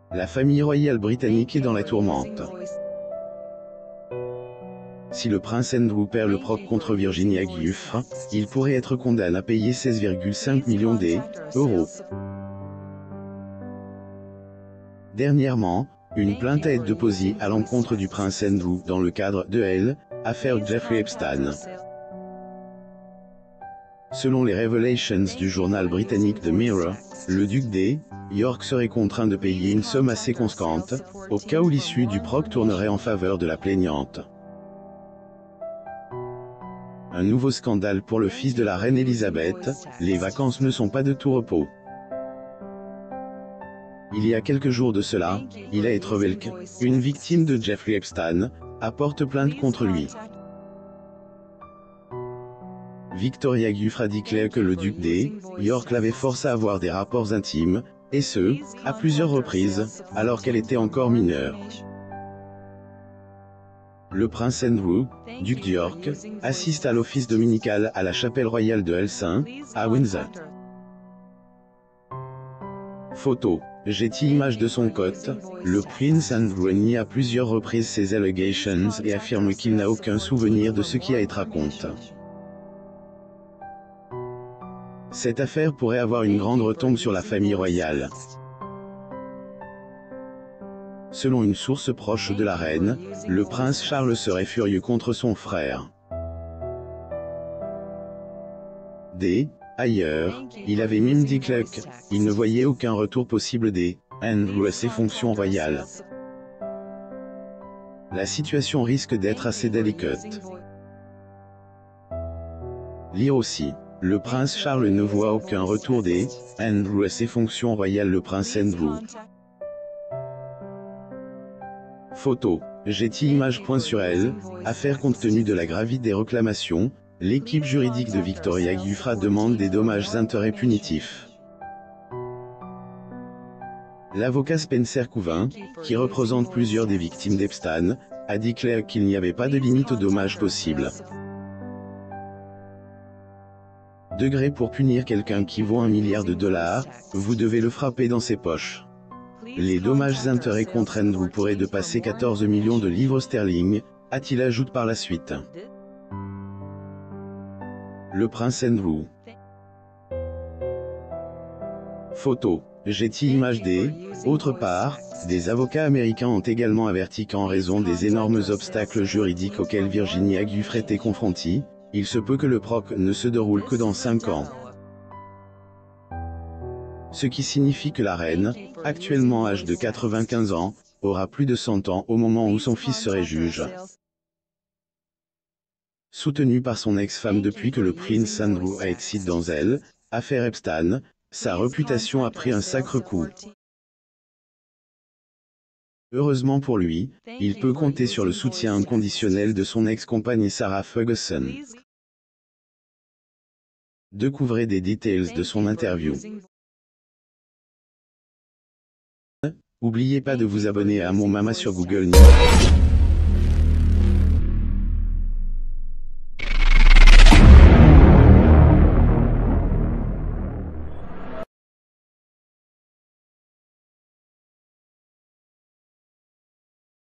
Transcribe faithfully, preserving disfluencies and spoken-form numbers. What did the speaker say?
La famille royale britannique est dans la tourmente. Si le prince Andrew perd le procès contre Virginia Giuffre, il pourrait être condamné à payer seize virgule cinq millions d'euros. Dernièrement, une plainte a été déposée à l'encontre du prince Andrew dans le cadre de l'affaire Jeffrey Epstein. Selon les Revelations du journal britannique The Mirror, le duc de York serait contraint de payer une somme assez conséquente, au cas où l'issue du procès tournerait en faveur de la plaignante. Un nouveau scandale pour le fils de la reine Elisabeth, les vacances ne sont pas de tout repos. Il y a quelques jours de cela, il a été révélé qu'une victime de Jeffrey Epstein apporte plainte contre lui. Victoria Giuffre a déclaré que le duc de York l'avait forcé à avoir des rapports intimes, et ce, à plusieurs reprises, alors qu'elle était encore mineure. Le prince Andrew, duc de York, assiste à l'office dominical à la chapelle royale de All Saints, à Windsor. Photo. Getty image de son côte. Le prince Andrew nie à plusieurs reprises ces allegations et affirme qu'il n'a aucun souvenir de ce qui a été raconté. Cette affaire pourrait avoir une grande retombe sur la famille royale. Selon une source proche de la reine, le prince Charles serait furieux contre son frère. D. Ailleurs, il avait même déclaré qu'il ne voyait aucun retour possible des Andrew à ses fonctions royales. La situation risque d'être assez délicate. Lire aussi. Le prince Charles ne voit aucun retour des Andrew à ses fonctions royales. Le prince Andrew. Photo. Getty image. Sur elle, affaire. Compte tenu de la gravité des réclamations, l'équipe juridique de Victoria Giuffre demande des dommages-intérêts punitifs. L'avocat Spencer Couvin, qui représente plusieurs des victimes d'Epstein, a déclaré qu'il n'y avait pas de limite aux dommages possibles. Degré pour punir quelqu'un qui vaut un milliard de dollars, vous devez le frapper dans ses poches. Les dommages-intérêts contre Andrew pourraient dépasser quatorze millions de livres sterling, a-t-il ajouté par la suite. Le prince Andrew. Photo. Getty image des. Autre part, des avocats américains ont également averti qu'en raison des énormes obstacles juridiques auxquels Virginia Giuffre était confrontée, il se peut que le procès ne se déroule que dans cinq ans. Ce qui signifie que la reine, actuellement âgée de quatre-vingt-quinze ans, aura plus de cent ans au moment où son fils serait juge. Soutenu par son ex-femme depuis que le prince Andrew a été cité dans elle, affaire Epstein, sa réputation a pris un sacré coup. Heureusement pour lui, il peut compter sur le soutien inconditionnel de son ex-compagne Sarah Ferguson. Découvrez des details de son interview. N'oubliez pas de vous abonner à Mon Mama sur Google News.